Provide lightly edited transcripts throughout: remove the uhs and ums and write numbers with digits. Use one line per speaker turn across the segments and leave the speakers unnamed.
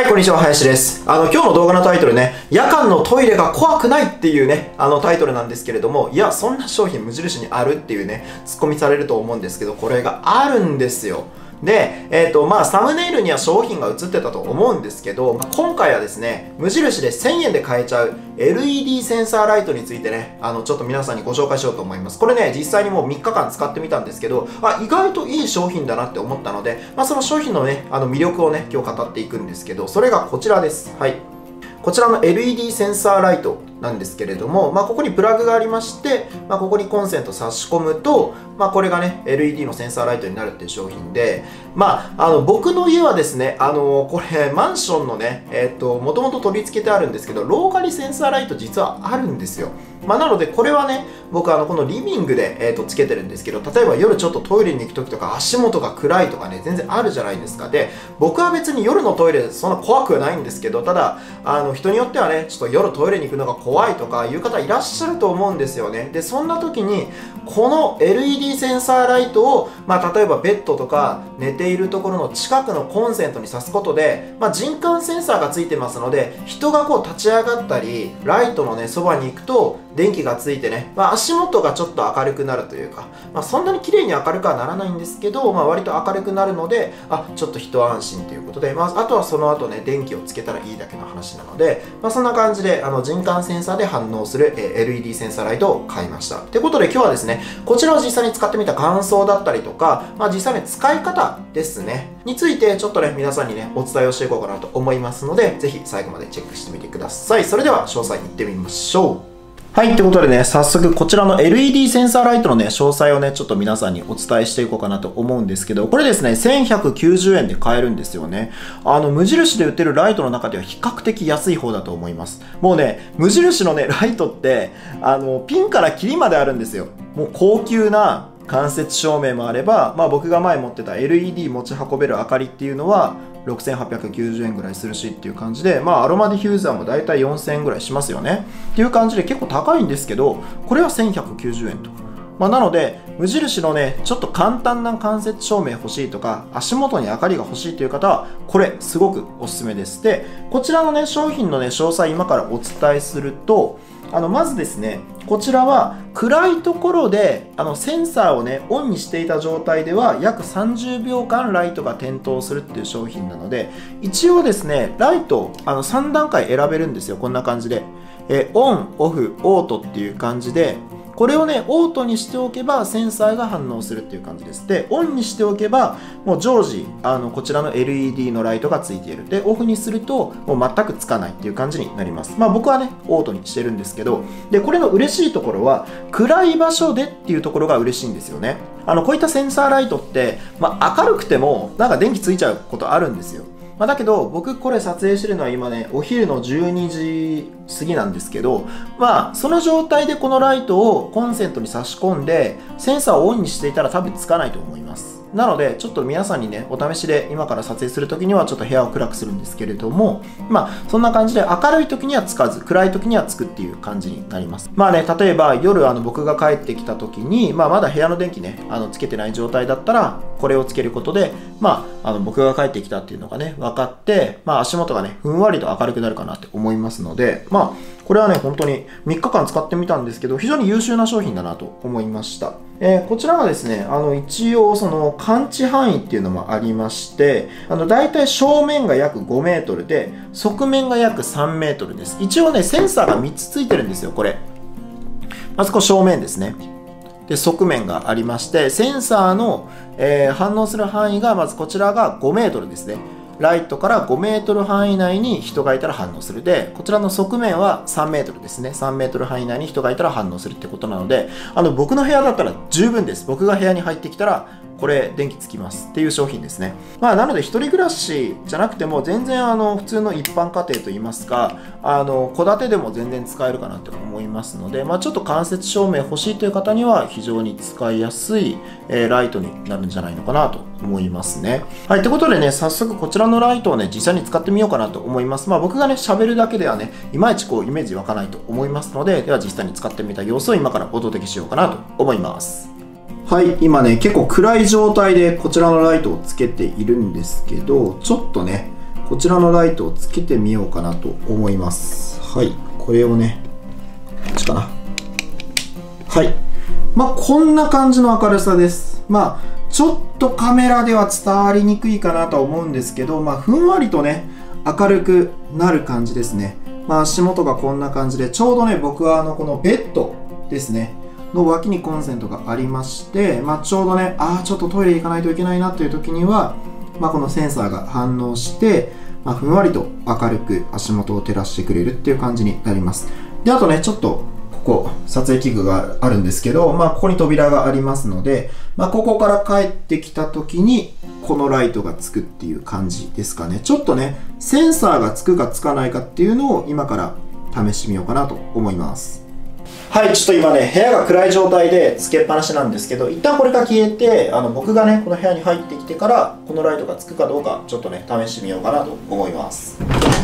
はい、こんにちは、林です。今日の動画のタイトルね、夜間のトイレが怖くないっていうね、タイトルなんですけれども、いや、そんな商品無印にあるっていうね、ツッコミされると思うんですけど、これがあるんですよ。で、サムネイルには商品が映ってたと思うんですけど、今回はですね、無印で1000円で買えちゃう LED センサーライトについてね、ちょっと皆さんにご紹介しようと思います。これね、実際にもう3日間使ってみたんですけど、意外といい商品だなって思ったので、その商品のね、魅力をね、今日語っていくんですけど、それがこちらです。はい。こちらの LED センサーライトなんですけれども、ここにプラグがありまして、ここにコンセント差し込むと、これがね、LED のセンサーライトになるっていう商品で、僕の家はですね、これ、マンションのね、もともと取り付けてあるんですけど、廊下にセンサーライト実はあるんですよ。なので、これはね、僕このリビングで、つけてるんですけど、例えば夜ちょっとトイレに行く時とか足元が暗いとかね、全然あるじゃないですか。で、僕は別に夜のトイレそんな怖くはないんですけど、ただ、人によってはね、ちょっと夜トイレに行くのが怖いとかいう方いらっしゃると思うんですよね。で、そんな時に、この LED センサーライトを、例えばベッドとか寝ているところの近くのコンセントに挿すことで、人感センサーがついてますので、人がこう立ち上がったり、ライトのね、そばに行くと、電気がついてね、足元がちょっと明るくなるというか、そんなに綺麗に明るくはならないんですけど、割と明るくなるので、ちょっと一安心ということで、あとはその後ね、電気をつけたらいいだけの話なので、そんな感じで、人感センサーで反応する LED センサーライトを買いました。ということで今日はですね、こちらを実際に使ってみた感想だったりとか、実際に使い方ですね、についてちょっとね、皆さんにね、お伝えをしていこうかなと思いますので、ぜひ最後までチェックしてみてください。それでは詳細に行ってみましょう。はい、ということでね、早速こちらの LED センサーライトのね、詳細をね、ちょっと皆さんにお伝えしていこうかなと思うんですけど、これですね、1190円で買えるんですよね。無印で売ってるライトの中では比較的安い方だと思います。もうね、無印のね、ライトって、ピンからキリまであるんですよ。もう高級な間接照明もあれば、僕が前持ってた LED 持ち運べる明かりっていうのは、6890円ぐらいするしっていう感じで、アロマディフューザーもだいたい4000円ぐらいしますよねっていう感じで結構高いんですけど、これは1190円と。なので、無印のね、ちょっと簡単な間接照明欲しいとか、足元に明かりが欲しいという方は、これすごくおすすめです。で、こちらのね、商品のね、詳細今からお伝えすると、まずですね、こちらは暗いところでセンサーをねオンにしていた状態では約30秒間ライトが点灯するっていう商品なので、一応ですねライト3段階選べるんですよ。こんな感じで、オン、オフ、オートっていう感じで、これをねオートにしておけばセンサーが反応するっていう感じです。でオンにしておけばもう常時こちらの LED のライトがついている。でオフにするともう全くつかないっていう感じになります。僕はねオートにしてるんですけど、でこれの嬉しいところは暗い場所でっていうところが嬉しいんですよね。こういったセンサーライトって、明るくてもなんか電気ついちゃうことあるんですよ。だけど僕これ撮影してるのは今ねお昼の12時過ぎなんですけど、その状態でこのライトをコンセントに差し込んでセンサーをオンにしていたら多分つかないと思います。なのでちょっと皆さんにねお試しで今から撮影する時にはちょっと部屋を暗くするんですけれども、そんな感じで明るい時にはつかず暗い時にはつくっていう感じになります。例えば夜僕が帰ってきた時に、まだ部屋の電気ねつけてない状態だったらこれをつけることで僕が帰ってきたっていうのがね分かって、足元がねふんわりと明るくなるかなって思いますので、これはね本当に3日間使ってみたんですけど非常に優秀な商品だなと思いました。こちらはですね一応その感知範囲っていうのもありまして、だいたい正面が約5メートルで側面が約3メートルです。一応ねセンサーが3つついてるんですよ。これまずこう正面ですね。で側面がありまして、センサーの、反応する範囲がまずこちらが5メートルですね。ライトから5メートル範囲内に人がいたら反応する。でこちらの側面は3メートルですね。3メートル範囲内に人がいたら反応するってことなので、僕の部屋だったら十分です。僕が部屋に入ってきたらこれ電気つきますっていう商品ですね。なので一人暮らしじゃなくても全然普通の一般家庭といいますか戸建てでも全然使えるかなと思いますので、ちょっと間接照明欲しいという方には非常に使いやすい、ライトになるんじゃないのかなと思いますね。はい、ということでね早速こちらのライトをね実際に使ってみようかなと思います。僕がね喋るだけではねいまいちこうイメージ湧かないと思いますので、では実際に使ってみた様子を今からお届けしようかなと思います。はい、今ね結構暗い状態でこちらのライトをつけているんですけど、ちょっとねこちらのライトをつけてみようかなと思います。はい、これをね、こっちかな。はい。こんな感じの明るさです。ちょっとカメラでは伝わりにくいかなとは思うんですけど、ふんわりとね、明るくなる感じですね。足元がこんな感じで、ちょうどね、僕はこのベッドですね、の脇にコンセントがありまして、ちょうどね、ちょっとトイレ行かないといけないなという時には、このセンサーが反応して、ふんわりと明るく足元を照らしてくれるっていう感じになります。で、あとね、ちょっと、ここ、撮影器具があるんですけど、ここに扉がありますので、ここから帰ってきた時に、このライトがつくっていう感じですかね。ちょっとね、センサーがつくかつかないかっていうのを今から試してみようかなと思います。はい、ちょっと今ね、部屋が暗い状態でつけっぱなしなんですけど、一旦これが消えて、僕がね、この部屋に入ってきてから、このライトがつくかどうか、ちょっとね、試してみようかなと思います。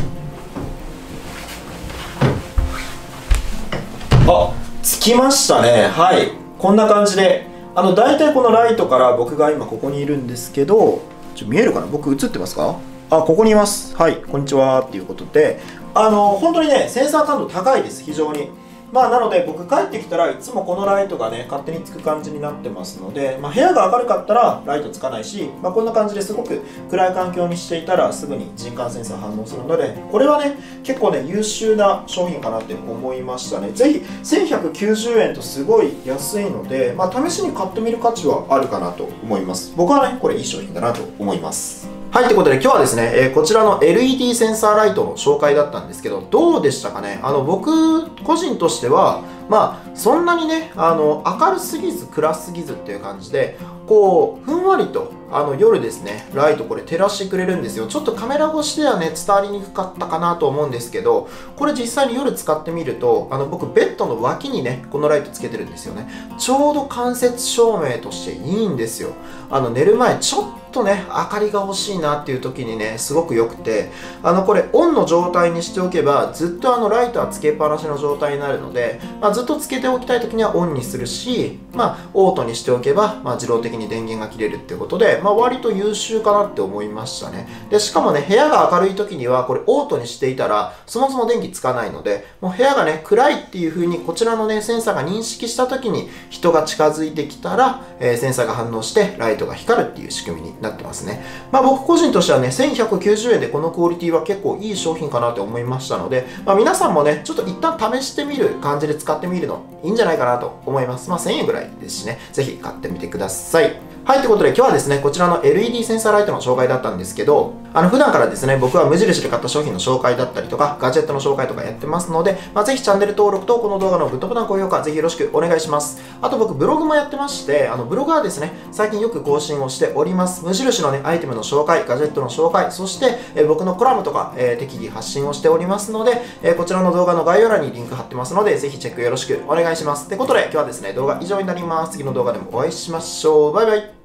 つきましたね。はい。こんな感じで、大体このライトから僕が今ここにいるんですけど、見えるかな？僕映ってますか？ここにいます。はい、こんにちはっていうことで、本当にね、センサー感度高いです、非常に。なので僕帰ってきたらいつもこのライトがね勝手につく感じになってますので、部屋が明るかったらライトつかないし、こんな感じですごく暗い環境にしていたらすぐに人感センサー反応するので、これはね結構ね優秀な商品かなって思いましたね。ぜひ1190円とすごい安いので、試しに買ってみる価値はあるかなと思います。僕はねこれいい商品だなと思います。はい、ということで今日はですね、こちらの LED センサーライトの紹介だったんですけど、どうでしたかね。僕個人としてはそんなにね明るすぎず暗すぎずっていう感じで、こうふんわりと夜ですねライトこれ照らしてくれるんですよ。ちょっとカメラ越しではね伝わりにくかったかなと思うんですけど、これ実際に夜使ってみると僕ベッドの脇にねこのライトつけてるんですよね。ちょうど間接照明としていいんですよ。寝る前ちょっとね明かりが欲しいなっていう時にねすごく良くて、これオンの状態にしておけばずっとライトはつけっぱなしの状態になるので、ずっとつけておきたい時にはオンにするし、オートにしておけば、自動的に電源が切れるっていうことで、割と優秀かなって思いましたね。でしかもね部屋が明るい時にはこれオートにしていたらそもそも電気つかないので、もう部屋がね暗いっていう風にこちらのねセンサーが認識した時に人が近づいてきたら、センサーが反応してライトが光るっていう仕組みになってますね。僕個人としてはね1190円でこのクオリティは結構いい商品かなって思いましたので、皆さんもねちょっと一旦試してみる感じで使ってみるのいいんじゃないかなと思います。1000円ぐらいですしね、ぜひ買ってみてください。はい、ということで今日はですね、こちらの LED センサーライトの紹介だったんですけど、普段からですね、僕は無印で買った商品の紹介だったりとか、ガジェットの紹介とかやってますので、ぜひチャンネル登録とこの動画のグッドボタン、高評価、ぜひよろしくお願いします。あと僕、ブログもやってまして、ブログはですね、最近よく更新をしております。無印のね、アイテムの紹介、ガジェットの紹介、そして、僕のコラムとか、適宜発信をしておりますので、こちらの動画の概要欄にリンク貼ってますので、ぜひチェックよろしくお願いします。ってことで、今日はですね、動画以上になります。次の動画でもお会いしましょう。バイバイ。